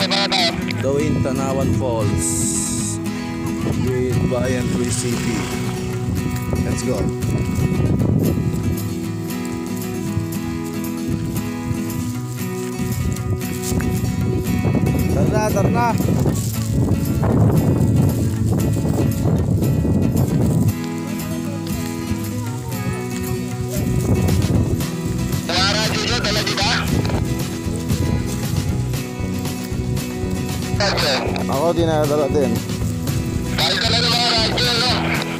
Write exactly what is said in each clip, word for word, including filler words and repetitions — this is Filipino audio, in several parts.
Dawin Tanawan Falls with Bayan three C P. Let's go. Tara, tara. Ako dinadala din. Kahit ka lang ng mga radyo, no?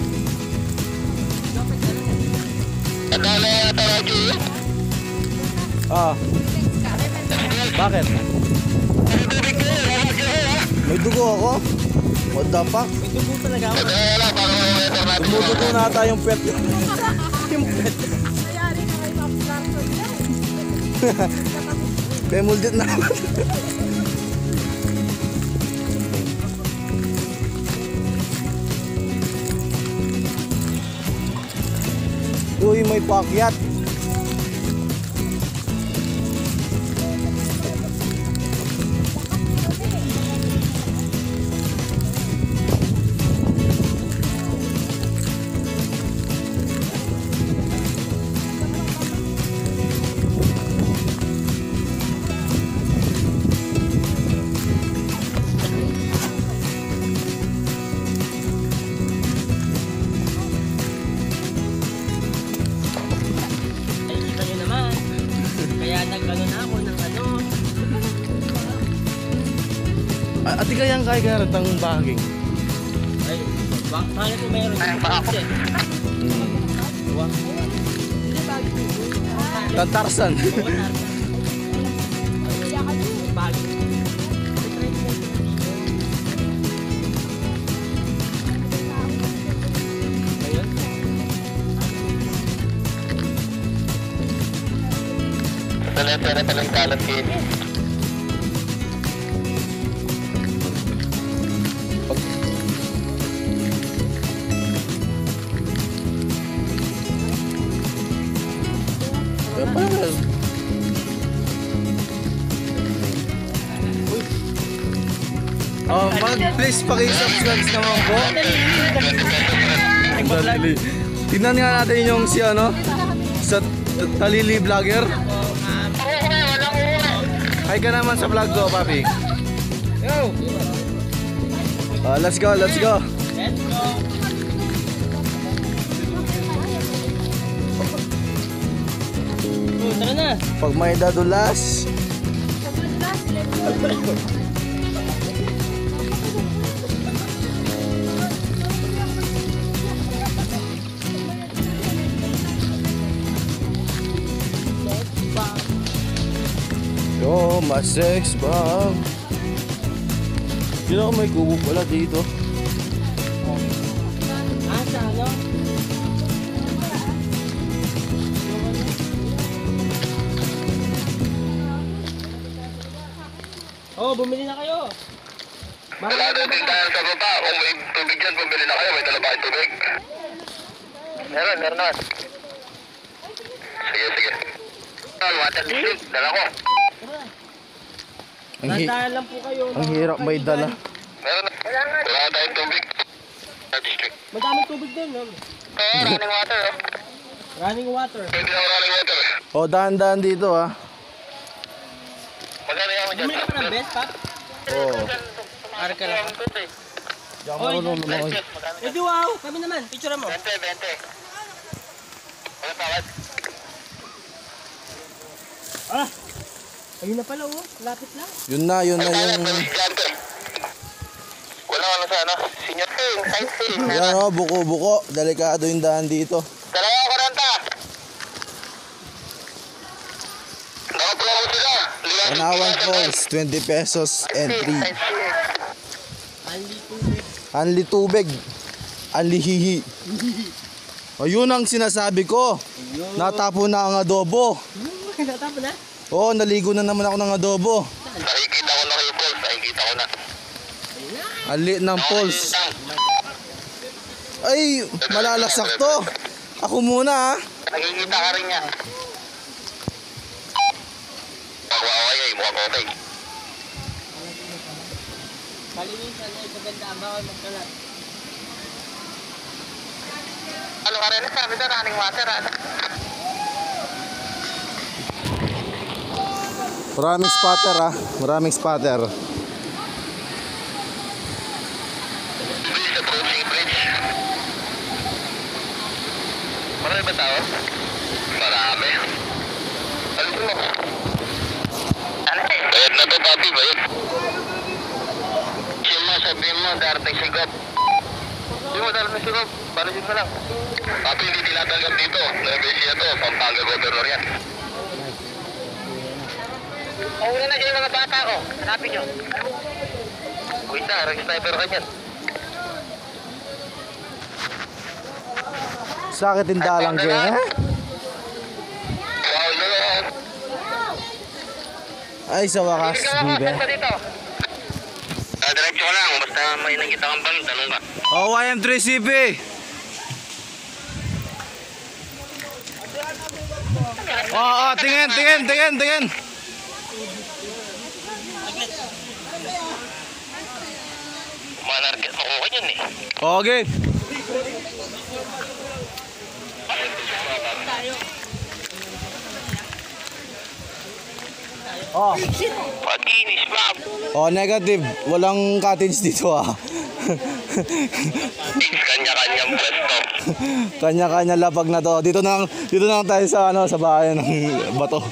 Nadala yan ang radyo yun? Ah. Bakit? May tubig ko yun, radyo yun, ha? May dugo ako? What the fuck? May dugo talaga ako. Nadala lang, parang may weather natin. Dumudugo na ata yung pet. Yung pet. Mayari na kayo maplarto niya. Pemuldit na. Uy, may paakyat. Ati kayang kaya garatang baging. Ay, bak sana po mayroon yung bakit. Hmm. Tatarsan. Pala-pala palang kalat kayo. Oh, mag please paki-subscribe naman po. Talili. Tingnan nga natin yung si ano sa Talili Vlogger. Hi ka naman sa vlog ko, papi. Yo. Uh, let's go, let's go. Let's go. Oh, tara na. Pag may dadulas. Yo, my sex bomb. You know, may kubo pala dito. Ah, sa ano? Oh, bumili na kayo. Wala doon din tayo sa baba. Kung may tubig dyan, bumili na kayo. May dala ba kayong tubig? Meron, meron naman. Sige, sige. Water district, dala ko. Ang, hi Nandahan lang po kayo. ang hirap may dala. Meron na. Wala tayong tubig. Water district. Madaming tubig din, no? Oo, running water. Oh. Running water. Pwede na running water. O, dahan-dahan dito ah. Magkano yan mo dyan? Bumili ka pa ng best, Pap? Oo. Para ka lang. Diyan ako marunong lumakad. Eh, di wow. Kami naman. Picture mo. twenty, twenty. Ano tawad? Ah! Ayun na pala, oh. Lapit lang. Yun na, yun na yung... Wala ano sa ano? Senior thing, side thing. Yan o, buko-buko. Delikado yung daan dito. Dalawa ko renta. Nakapromo sila. Tanawan Falls, twenty pesos entry. Anli tubig. Anli tubig. Anli hihi. O, yun ang sinasabi ko. Natapo na ang adobo. Natapon na? Oo, naligo na naman ako ng adobo. Nakikita ko na kayo, Paul. Nakikita ko na. Ang liit ng falls. Ay, malalasak to. Ako muna ha. Nakikita ka rin niya. Pagwaway ay mukhang okay. Palinisan na maganda, bawal magkalat. Ano ka rin sabi doon, running water, ano? Maraming spotter ah. Maraming spotter. Bridge, approaching bridge. Marami ba tao? Marami. Alam mo. Bayad na to, papi, bayad. Yung mo, sabihin mo, darating sigap. Hindi mo darating sigap, balisin mo lang. Papi, hindi tinatanggap dito. Nabesia to, Pampanga Governor yan. Una na siya yung mga bata ko. Hanapin nyo. Wait na, sniper ka dyan. Sakit yung dalang ko eh. Wow, no. Ay, sa wakas, bibe. dito. Ah, diretso ka lang. Basta may nakita kang bang, tanong ka. Oh, Y M three C P. Oh, oh, tingin, tingin, tingin, tingin. Manarket, makuha yun eh. Okay. Oh. Pag-inis, ma'am. Oh, negative. Walang cottage dito ah. Kanya-kanyang pwesto. Kanya-kanya lapag na to. Dito na lang, dito na lang tayo sa ano, sa bahay ng bato.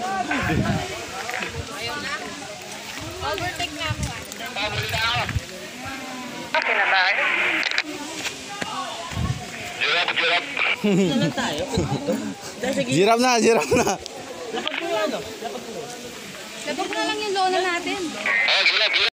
Overtake na ako. Pabuli na ako. Akin na tayo. Girap, girap. Saan lang tayo? Dahil sa gilid. Girap na, girap na. Lapag mo ano? Lapag mo. Labag na lang yung lola natin. Oh, girap, girap.